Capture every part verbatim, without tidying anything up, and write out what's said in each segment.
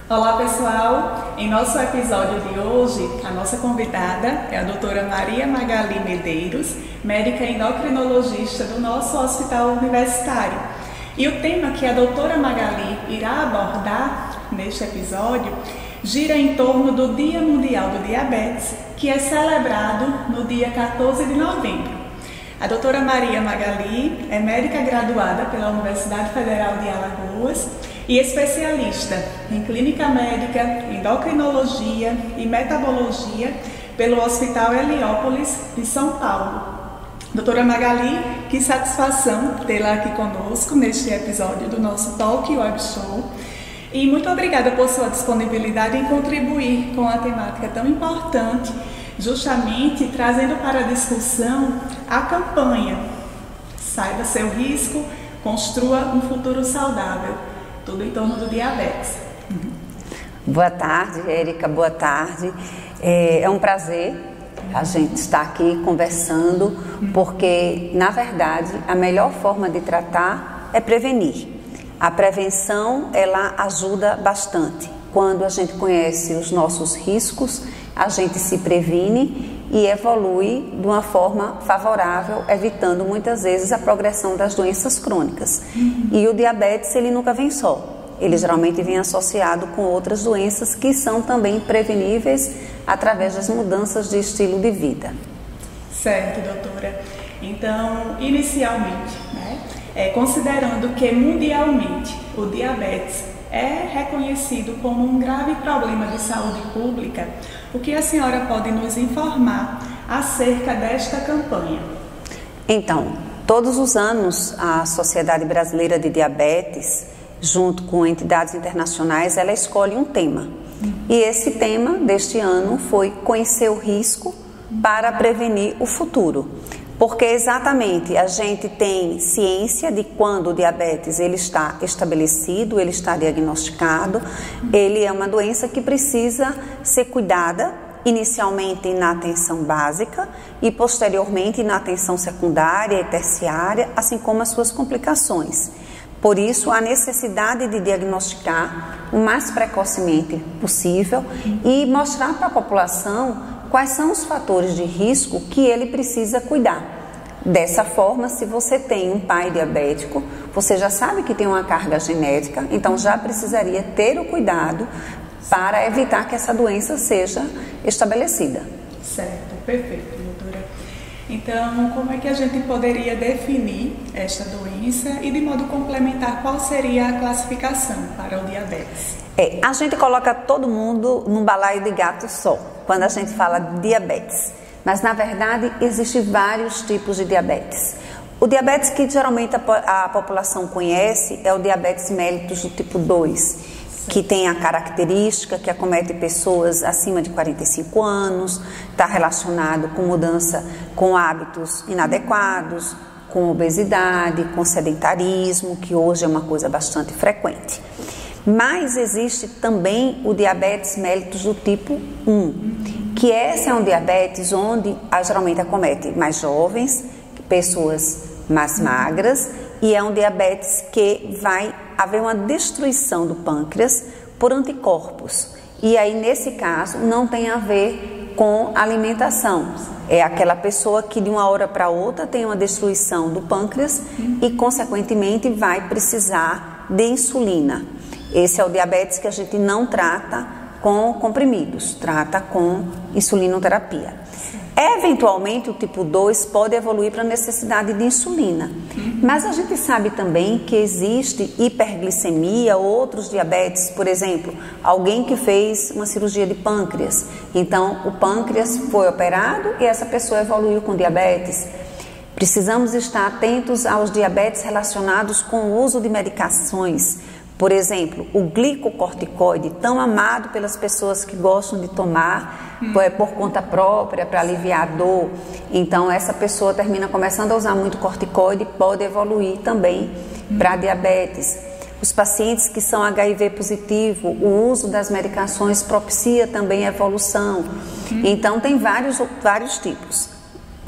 Olá pessoal, em nosso episódio de hoje, a nossa convidada é a doutora Maria Magali Medeiros, médica endocrinologista do nosso hospital universitário. E o tema que a doutora Magali irá abordar neste episódio gira em torno do Dia Mundial do Diabetes, que é celebrado no dia quatorze de novembro. A doutora Maria Magali é médica graduada pela Universidade Federal de Alagoas e especialista em clínica médica, endocrinologia e metabologia pelo Hospital Heliópolis de São Paulo. Doutora Magali, que satisfação tê-la aqui conosco neste episódio do nosso Talk Web Show. E muito obrigada por sua disponibilidade em contribuir com a temática tão importante, justamente trazendo para a discussão a campanha Saiba Seu Risco, Construa um Futuro Saudável, tudo em torno do diabetes. Boa tarde, Érica, boa tarde. É, é um prazer a gente estar aqui conversando, porque, na verdade, a melhor forma de tratar é prevenir. A prevenção, ela ajuda bastante. Quando a gente conhece os nossos riscos, a gente se previne e evolui de uma forma favorável, evitando muitas vezes a progressão das doenças crônicas. Uhum. E o diabetes, ele nunca vem só. Ele geralmente vem associado com outras doenças que são também preveníveis através das mudanças de estilo de vida. Certo, doutora. Então, inicialmente, né, é, considerando que mundialmente o diabetes é reconhecido como um grave problema de saúde pública, o que a senhora pode nos informar acerca desta campanha? Então, todos os anos a Sociedade Brasileira de Diabetes, junto com entidades internacionais, ela escolhe um tema. Uhum. E esse tema deste ano foi conhecer o risco para prevenir o futuro. Porque exatamente a gente tem ciência de quando o diabetes ele está estabelecido, ele está diagnosticado, ele é uma doença que precisa ser cuidada inicialmente na atenção básica e posteriormente na atenção secundária e terciária, assim como as suas complicações. Por isso, a necessidade de diagnosticar o mais precocemente possível e mostrar para a população quais são os fatores de risco que ele precisa cuidar. Dessa forma, se você tem um pai diabético, você já sabe que tem uma carga genética, então já precisaria ter o cuidado para evitar que essa doença seja estabelecida. Certo, perfeito, doutora. Então, como é que a gente poderia definir esta doença e, de modo complementar, qual seria a classificação para o diabetes? É, a gente coloca todo mundo num balaio de gato só, quando a gente fala de diabetes. Mas, na verdade, existem vários tipos de diabetes. O diabetes que geralmente a, a população conhece é o diabetes mellitus do tipo dois, que tem a característica que acomete pessoas acima de quarenta e cinco anos, está relacionado com mudança com hábitos inadequados, com obesidade, com sedentarismo, que hoje é uma coisa bastante frequente. Mas existe também o diabetes mellitus do tipo um, que esse é um diabetes onde geralmente acomete mais jovens, pessoas mais magras, e é um diabetes que vai haver uma destruição do pâncreas por anticorpos. E aí, nesse caso, não tem a ver com alimentação. É aquela pessoa que de uma hora para outra tem uma destruição do pâncreas e, consequentemente, vai precisar de insulina. Esse é o diabetes que a gente não trata com comprimidos, trata com insulinoterapia. Eventualmente, o tipo dois pode evoluir para a necessidade de insulina. Mas a gente sabe também que existe hiperglicemia, outros diabetes, por exemplo, alguém que fez uma cirurgia de pâncreas. Então, o pâncreas foi operado e essa pessoa evoluiu com diabetes. Precisamos estar atentos aos diabetes relacionados com o uso de medicações. Por exemplo, o glicocorticoide, tão amado pelas pessoas que gostam de tomar hum. por conta própria, para aliviar a dor. Então, essa pessoa termina começando a usar muito corticoide, pode evoluir também hum. para diabetes. Os pacientes que são agá i vê positivo, o uso das medicações propicia também a evolução. Hum. Então, tem vários, vários tipos.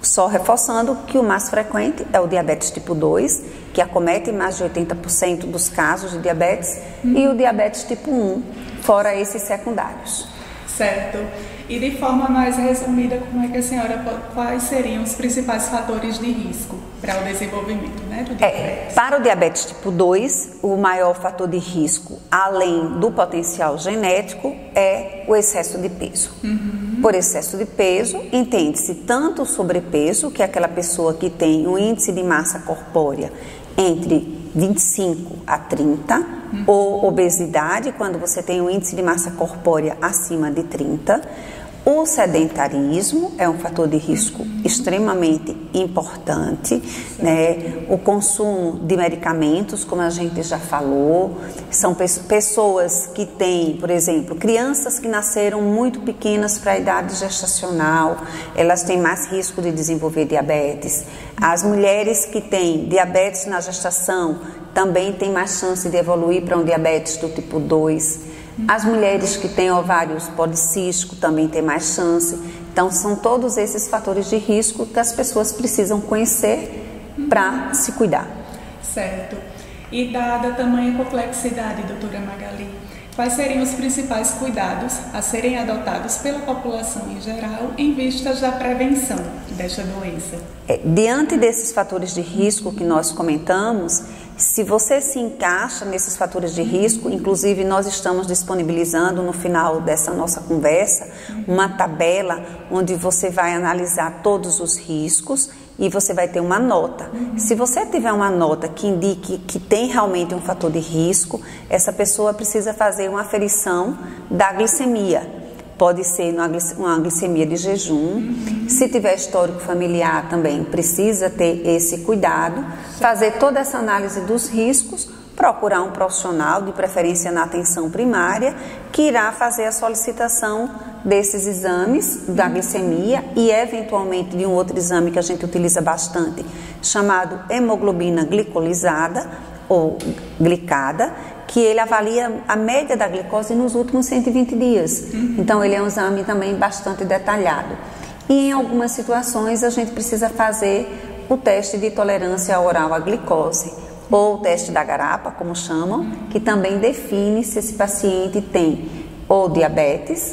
Só reforçando que o mais frequente é o diabetes tipo dois, que acomete mais de oitenta por cento dos casos de diabetes, uhum. e o diabetes tipo um, fora esses secundários. Certo. E de forma mais resumida, como é que a senhora, quais seriam os principais fatores de risco para o desenvolvimento, né, do diabetes? É, para o diabetes tipo dois, o maior fator de risco, além do potencial genético, é o excesso de peso. Uhum. Por excesso de peso, entende-se tanto o sobrepeso, que é aquela pessoa que tem um índice de massa corpórea entre vinte e cinco a trinta, uhum. ou obesidade, quando você tem um índice de massa corpórea acima de trinta. O sedentarismo é um fator de risco extremamente importante, né? O consumo de medicamentos, como a gente já falou, são pessoas que têm, por exemplo, crianças que nasceram muito pequenas para a idade gestacional, elas têm mais risco de desenvolver diabetes. As mulheres que têm diabetes na gestação também têm mais chance de evoluir para um diabetes do tipo dois. As mulheres que têm ovários policísticos também têm mais chance. Então, são todos esses fatores de risco que as pessoas precisam conhecer para se cuidar. Certo. E dada a tamanha complexidade, doutora Magali, quais seriam os principais cuidados a serem adotados pela população em geral em vistas da prevenção desta doença? É, diante desses fatores de risco que nós comentamos, se você se encaixa nesses fatores de risco, inclusive nós estamos disponibilizando no final dessa nossa conversa uma tabela onde você vai analisar todos os riscos e você vai ter uma nota. Se você tiver uma nota que indique que tem realmente um fator de risco, essa pessoa precisa fazer uma aferição da glicemia. Pode ser uma glicemia de jejum. Uhum. Se tiver histórico familiar também precisa ter esse cuidado, fazer toda essa análise dos riscos, procurar um profissional, de preferência na atenção primária, que irá fazer a solicitação desses exames da glicemia e eventualmente de um outro exame que a gente utiliza bastante, chamado hemoglobina glicolizada ou glicada, que ele avalia a média da glicose nos últimos cento e vinte dias. Uhum. Então, ele é um exame também bastante detalhado. E em algumas situações, a gente precisa fazer o teste de tolerância oral à glicose, ou o teste da garapa, como chamam, que também define se esse paciente tem ou diabetes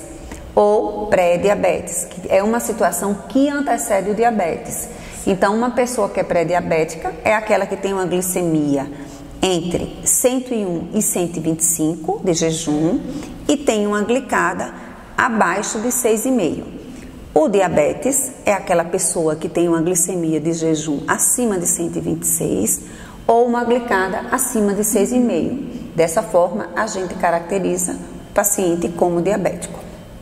ou pré-diabetes, que é uma situação que antecede o diabetes. Então, uma pessoa que é pré-diabética é aquela que tem uma glicemia entre cento e um e cento e vinte e cinco de jejum e tem uma glicada abaixo de seis vírgula cinco. O diabetes é aquela pessoa que tem uma glicemia de jejum acima de cento e vinte e seis ou uma glicada acima de seis vírgula cinco. Dessa forma, a gente caracteriza o paciente como diabético.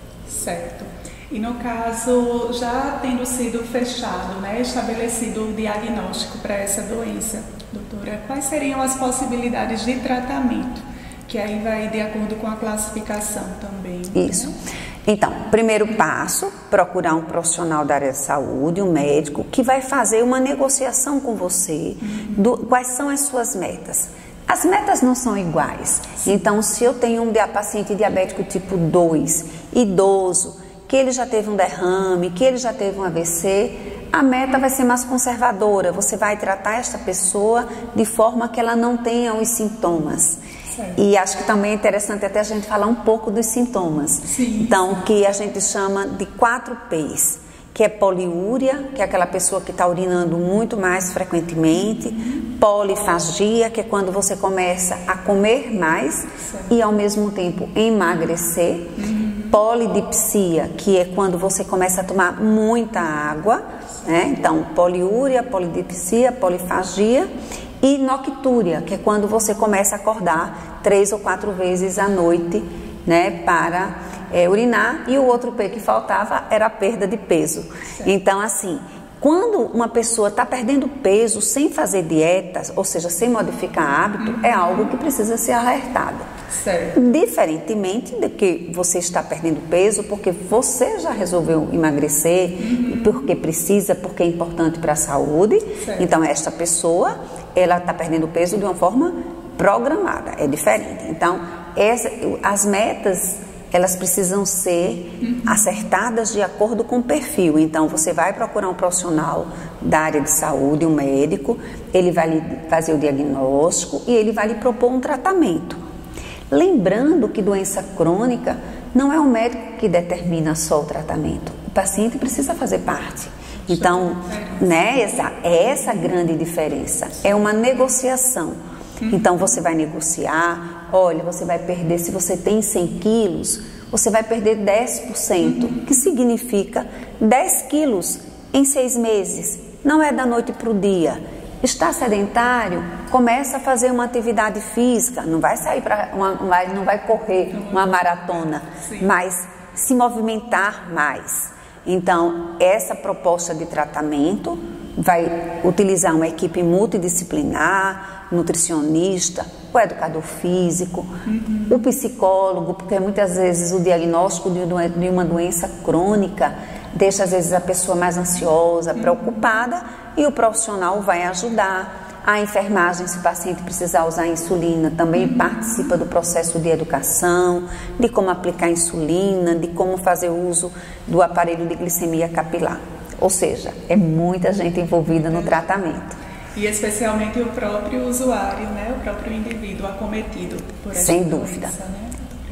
Certo. E no caso, já tendo sido fechado, né, estabelecido o diagnóstico para essa doença, doutora, quais seriam as possibilidades de tratamento? Que aí vai de acordo com a classificação também. Isso. Né? Então, primeiro passo, procurar um profissional da área de saúde, um médico, que vai fazer uma negociação com você, uhum. do, quais são as suas metas. As metas não são iguais. Então, se eu tenho um paciente diabético tipo dois, idoso, que ele já teve um derrame, que ele já teve um A V C, a meta vai ser mais conservadora. Você vai tratar esta pessoa de forma que ela não tenha os sintomas. Certo. E acho que também é interessante até a gente falar um pouco dos sintomas. Sim. Então, que a gente chama de quatro P's, que é poliúria, que é aquela pessoa que está urinando muito mais frequentemente, uhum. polifagia, que é quando você começa a comer mais, certo. E ao mesmo tempo emagrecer, uhum. polidipsia, que é quando você começa a tomar muita água, né? Então, poliúria, polidipsia, polifagia, e noctúria, que é quando você começa a acordar três ou quatro vezes à noite, né, para é, urinar, e o outro P que faltava era a perda de peso. Certo. Então, assim, quando uma pessoa está perdendo peso sem fazer dietas, ou seja, sem modificar hábito, uhum. é algo que precisa ser alertado. Certo. Diferentemente de que você está perdendo peso porque você já resolveu emagrecer, uhum. porque precisa, porque é importante para a saúde. Certo. Então, esta pessoa, ela está perdendo peso de uma forma programada, é diferente. Então, essa, as metas elas precisam ser uhum. acertadas de acordo com o perfil. Então, você vai procurar um profissional da área de saúde, um médico, ele vai lhe fazer o diagnóstico e ele vai lhe propor um tratamento. Lembrando que doença crônica não é o médico que determina só o tratamento, o paciente precisa fazer parte. Então, né, essa, é essa a grande diferença, é uma negociação. Então, você vai negociar, olha, você vai perder, se você tem cem quilos, você vai perder dez por cento, que significa dez quilos em seis meses, não é da noite para o dia. Está sedentário, começa a fazer uma atividade física, não vai sair para uma, não vai correr uma maratona, Sim. mas se movimentar mais. Então, essa proposta de tratamento vai utilizar uma equipe multidisciplinar, nutricionista, o educador físico, uhum. o psicólogo, porque muitas vezes o diagnóstico de uma doença crônica deixa às vezes a pessoa mais ansiosa, preocupada, e o profissional vai ajudar. A enfermagem, se o paciente precisar usar insulina, também uhum. participa do processo de educação, de como aplicar insulina, de como fazer uso do aparelho de glicemia capilar. Ou seja, é muita gente envolvida no tratamento. E especialmente o próprio usuário, né? O próprio indivíduo acometido por essa Sem doença, dúvida. Né?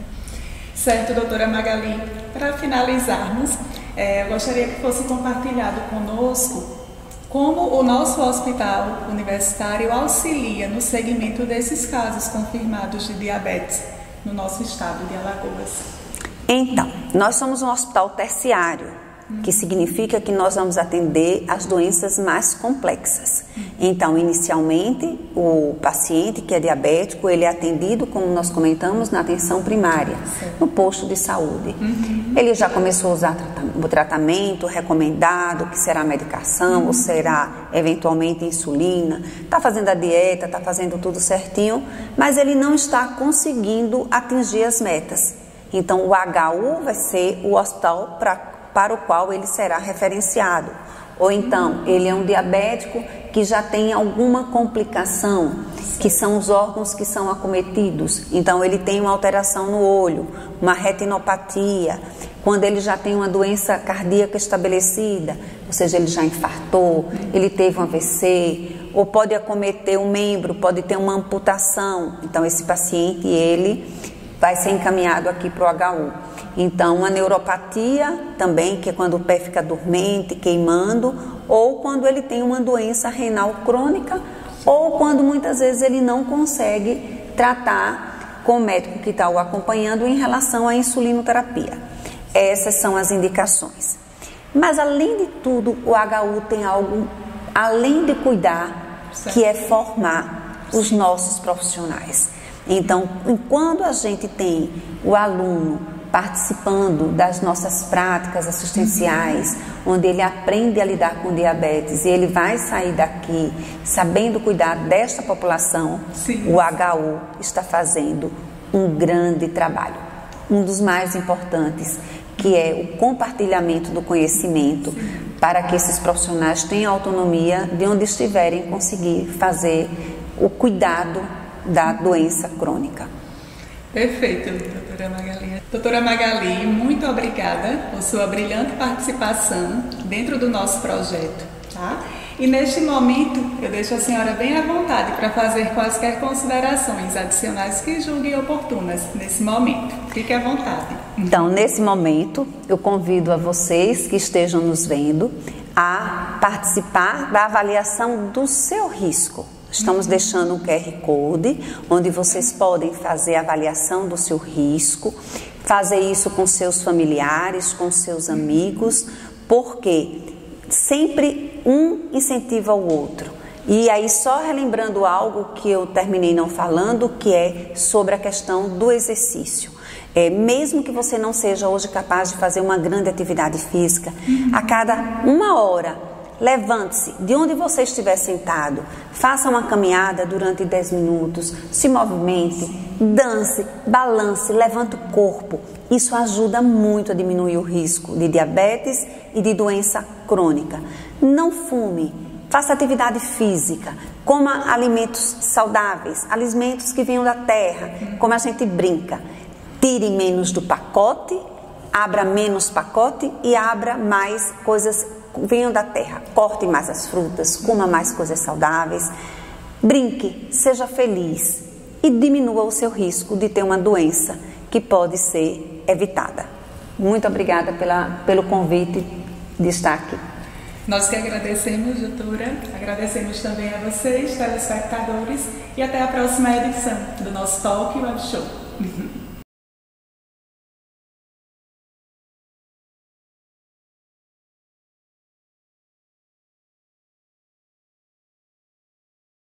Certo, doutora Magali, para finalizarmos, é, eu gostaria que fosse compartilhado conosco como o nosso hospital universitário auxilia no segmento desses casos confirmados de diabetes no nosso estado de Alagoas. Então, nós somos um hospital terciário, que significa que nós vamos atender as doenças mais complexas. Então, inicialmente, o paciente que é diabético, ele é atendido, como nós comentamos, na atenção primária, no posto de saúde. Uhum. Ele já começou a usar o tratamento recomendado, que será medicação, uhum. ou será, eventualmente, insulina, está fazendo a dieta, está fazendo tudo certinho, mas ele não está conseguindo atingir as metas. Então, o H U vai ser o hospital para para o qual ele será referenciado. Ou então, ele é um diabético que já tem alguma complicação, que são os órgãos que são acometidos. Então, ele tem uma alteração no olho, uma retinopatia, quando ele já tem uma doença cardíaca estabelecida, ou seja, ele já infartou, ele teve um A V C, ou pode acometer um membro, pode ter uma amputação. Então, esse paciente, ele vai ser encaminhado aqui para o H U. Então, a neuropatia também, que é quando o pé fica dormente, queimando, ou quando ele tem uma doença renal crônica, ou quando muitas vezes ele não consegue tratar com o médico que está o acompanhando em relação à insulinoterapia. Essas são as indicações. Mas, além de tudo, o H U tem algo, além de cuidar, que é formar os nossos profissionais. Então, enquanto a gente tem o aluno participando das nossas práticas assistenciais, uhum. onde ele aprende a lidar com diabetes e ele vai sair daqui sabendo cuidar desta população, Sim. o H U está fazendo um grande trabalho. Um dos mais importantes, que é o compartilhamento do conhecimento, Sim. para que esses profissionais tenham autonomia de onde estiverem conseguir fazer o cuidado da doença crônica. Perfeito, doutora Magali. Doutora Magali, muito obrigada por sua brilhante participação dentro do nosso projeto, tá? E neste momento, eu deixo a senhora bem à vontade para fazer quaisquer considerações adicionais que julguem oportunas nesse momento. Fique à vontade. Então, nesse momento, eu convido a vocês que estejam nos vendo a participar da avaliação do seu risco. Estamos uhum. deixando um Q R Code, onde vocês podem fazer a avaliação do seu risco, fazer isso com seus familiares, com seus amigos, porque sempre um incentiva o outro. E aí, só relembrando algo que eu terminei não falando, que é sobre a questão do exercício. É, mesmo que você não seja hoje capaz de fazer uma grande atividade física, uhum. a cada uma hora, levante-se de onde você estiver sentado, faça uma caminhada durante dez minutos, se movimente, dance, balance, levante o corpo. Isso ajuda muito a diminuir o risco de diabetes e de doença crônica. Não fume, faça atividade física, coma alimentos saudáveis, alimentos que venham da terra, como a gente brinca. tire menos do pacote, abra menos pacote e abra mais coisas, venham da terra. Corte mais as frutas, coma mais coisas saudáveis, brinque, seja feliz e diminua o seu risco de ter uma doença que pode ser evitada. Muito obrigada pela, pelo convite de estar aqui. Nós que agradecemos, doutora, agradecemos também a vocês, telespectadores, e até a próxima edição do nosso Talk Web Show.